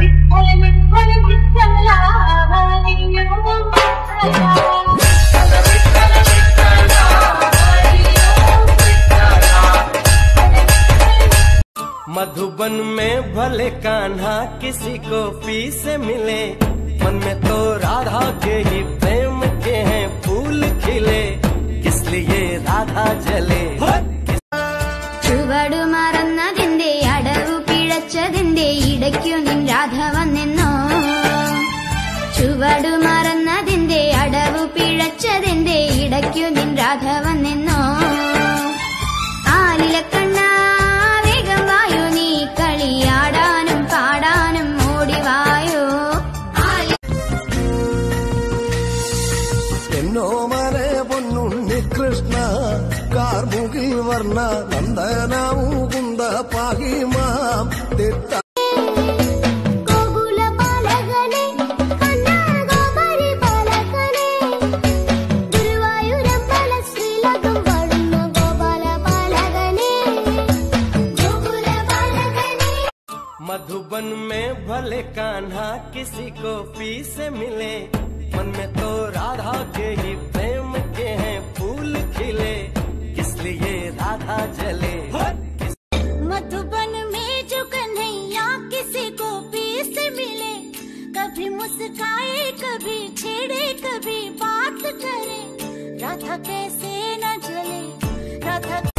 मधुबन में भले कान्हा किसी को पी से मिले, मन में तो राधा के ही प्रेम के हैं फूल खिले, किस लिए राधा जले। ചുവടു മറന്നതിന്റെ അടവു പിഴച്ചതിന്റെ ഇടയ്ക്കു നിൻ രാധ വന്നെന്നോ, ചുവടു മറന്നതിന്റെ അടവു പിഴച്ചതിന്റെ ഇടയ്ക്കു നിൻ രാധ വന്നെന്നോ, ആലിലക്കണ്ണ വേഗം വായോ നീ കളിയാടാനും പാടാനും ഓടിവായോ। എന്നോ മരെ പൊന്നുണ്ണി കൃഷ്ണ കാർമുകിൽ വർണ്ണ നന്ദന മുകുന്ദ പാഹിമാം തിട്ട मधुबन में भले कान्हा किसी को पी से मिले, मन में तो राधा के ही प्रेम के हैं फूल खिले, किस लिए राधा जले। मधुबन में जो कन्हैया किसी को पी से मिले, कभी मुस्काए कभी छेड़े कभी बात करे, राधा कैसे न जले, राधा